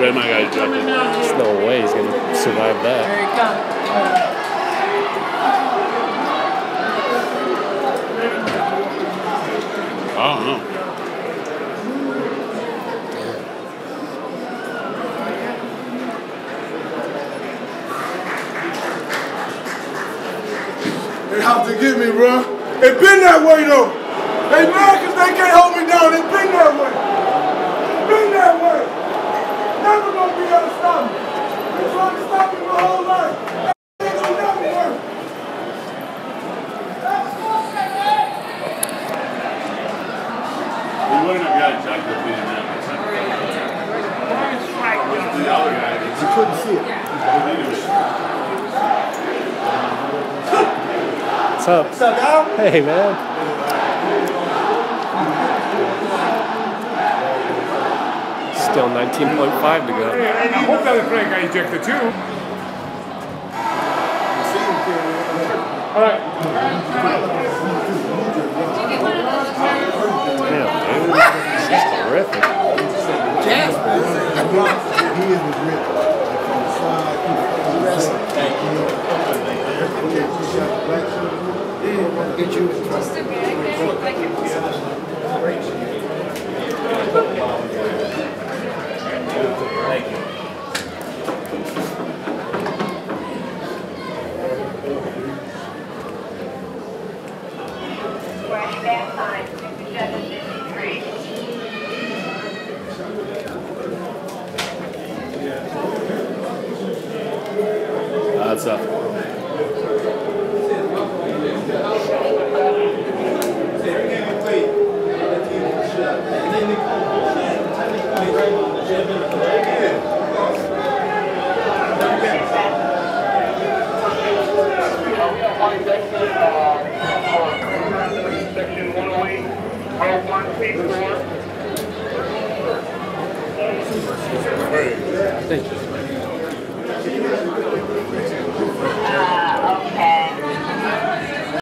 Draymond got ejected. There's no way he's going to survive that. Here he comes. I don't know. They have to get me, bro. It been that way, though. They mad because they can't hold me down. It been that way. It been that way. Never gonna be able to stop me. They trying to stop me my whole life. That ain't gonna never work. He wouldn't have got ejected if he didn't have it. The other guy, You couldn't see it. What's up? What's up, Al? Hey, man. Still 19.5 to go. I hope that player got ejected too. All right. Damn, dude. This is horrific. He is rich. From the side, get you in trouble. Thank you. That's up. Section 108, 01, 8 4. Thank you.